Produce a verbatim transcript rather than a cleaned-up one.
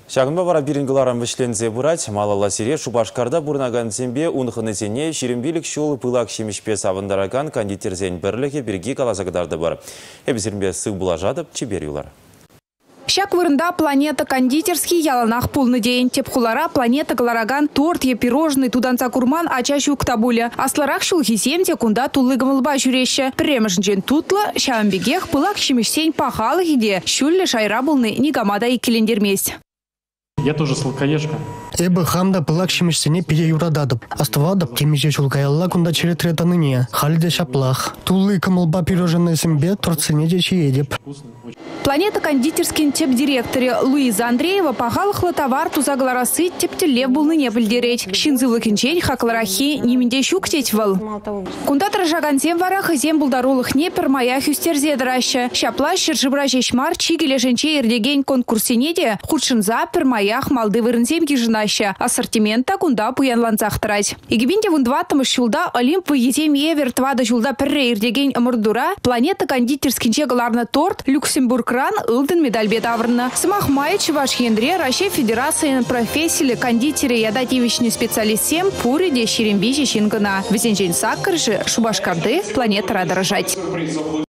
Шағынба бара бирингіларым вішлензе бұрат, малала сире Шубашкарда бұрнаған зембе ұнғыны зене шерембелік шолы пылак шемішпе савындараган кондитерзен бірлігі бірге каласагдарды бар. Эбізірмбе сық бұла жадып, чебер юлар. Шак вырында планета кондитерский яланах полный день. Тепхулара планета галараган торт е пирожный туданца курман ачащу к табуле. Асларах шулхисем кунда тулыгам лба жюреще. Премежнжен тутла шамбегех пылак шемишсень пахалы иде. Шулле шайра булны нигамада и килендермесь. Я тоже сладкоежка. Эбі хамда пылак шемешсене пиде юрададып. Аставадып темеже чулкаялла кунда черетретаныне. Халиде шаплах. Тулы камылба пироженный сембе торцене дечи едеп. Планета кондитерский теп директоре Луиза Андреева пахалхла товар тузагларасы тептеле булны не білдереть. Шинзылы кенчень хакларахи немінде щук тетьвал. Кунда тражаган зем варах зем булдарулых не пермая хюстерзе драща. Шапла шыржыбра жешмар чигеле женче ирдеген конкурсенеде худшинза пермаях малды вырынзем гижинаща. Ассортимента кунда пуянланцах трать. Игибинде вундватым шулда Олимп везем евер твада шулда перре ирдеген амурдура. Планета кондитерский чегаларна торт Люксембург кран ылдын медаль бедаврна. Самах май чуваш хендре Россия Федерации профессии кондитеры ядативичный специалист сем пури де шерембежи шингана. Везенжень саккаржи Шубашкарды планета рада рожать.